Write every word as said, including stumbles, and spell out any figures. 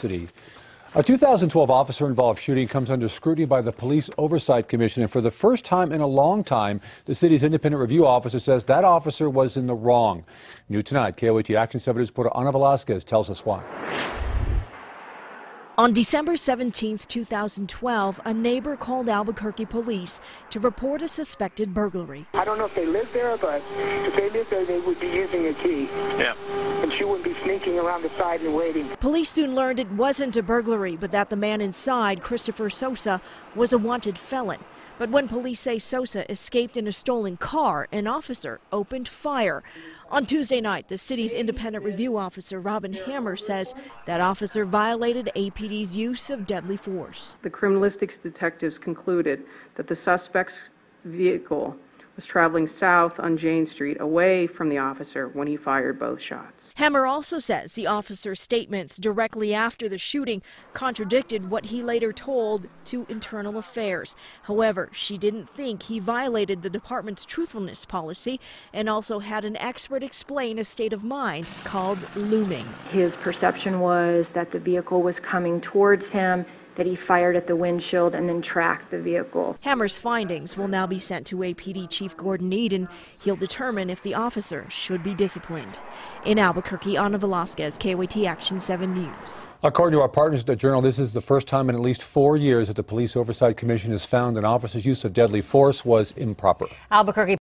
custody. A two thousand twelve officer-involved shooting comes under scrutiny by the Police Oversight Commission, and for the first time in a long time, the city's independent review officer says that officer was in the wrong. New tonight, K O A T Action seven News reporter Ana Velasquez tells us why. On December seventeenth, two thousand twelve, a neighbor called Albuquerque police to report a suspected burglary. I don't know if they live there, but if they live there, they would be using a key. Yeah. And she wouldn't be sneaking around the side and waiting. Police soon learned it wasn't a burglary, but that the man inside, Christopher Sosa, was a wanted felon. But when police say Sosa escaped in a stolen car, an officer opened fire. On Tuesday night, the city's independent review officer, Robin Hammer, says that officer violated A P D's use of deadly force. The criminalistics detectives concluded that the suspect's vehicle was traveling south on Jane Street away from the officer when he fired both shots. Hammer also says the officer's statements directly after the shooting contradicted what he later told to Internal Affairs. However, she didn't think he violated the department's truthfulness policy and also had an expert explain a state of mind called looming. His perception was that the vehicle was coming towards him, that he fired at the windshield and then tracked the vehicle. Hammer's findings will now be sent to A P D Chief Gordon Eden. He'll determine if the officer should be disciplined. In Albuquerque, Ana Velasquez, K O A T Action seven News. According to our partners at the Journal, this is the first time in at least four years that the Police Oversight Commission has found an officer's use of deadly force was improper. Albuquerque